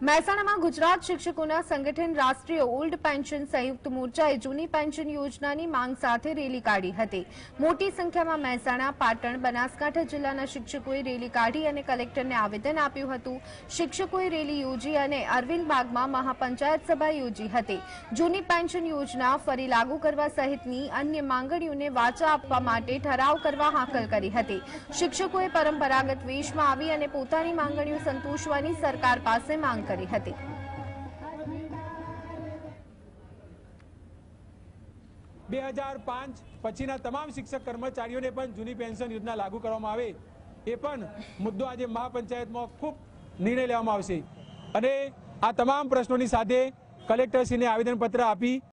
મહેસાણામાં ગુજરાત શિક્ષકોના સંગઠન રાષ્ટ્રીય ઓલ્ડ પેન્શન સંયુક્ત મોરચાએ જૂની પેન્શન યોજનાની માંગ સાથે રેલી કાઢી હતી। મોટી સંખ્યામાં મહેસાણા, પાટણ, બનાસકાંઠા જિલ્લાના શિક્ષકોએ રેલી કાઢી અને કલેક્ટરને આવેદન આપ્યું હતું। શિક્ષકોએ રેલી યોજી અને અરવિંદ બાગમાં મહાપંચાયત સભા યોજી હતી। જૂની પેન્શન યોજના ફરી લાગુ કરવા સહિતની અન્ય માંગણીઓને વાચા આપવા માટે ઠરાવ કરવા હાકલ કરી હતી। શિક્ષકોએ પરંપરાગત વેશમાં આવી અને પોતાની માંગણીઓ સંતોષવાની સરકાર પાસે માંગ કરી હતી। 2005 પછીના તમામ શિક્ષક કર્મચારીઓને પણ જૂની પેન્શન યોજના લાગુ કરવામાં આવે એ પણ મુદ્દો આજે મહાપંચાયતમાં ખૂબ નિર્ણય લેવામાં આવશે અને આ તમામ પ્રશ્નોની સાથે કલેક્ટરશ્રીને આવેદનપત્ર આપી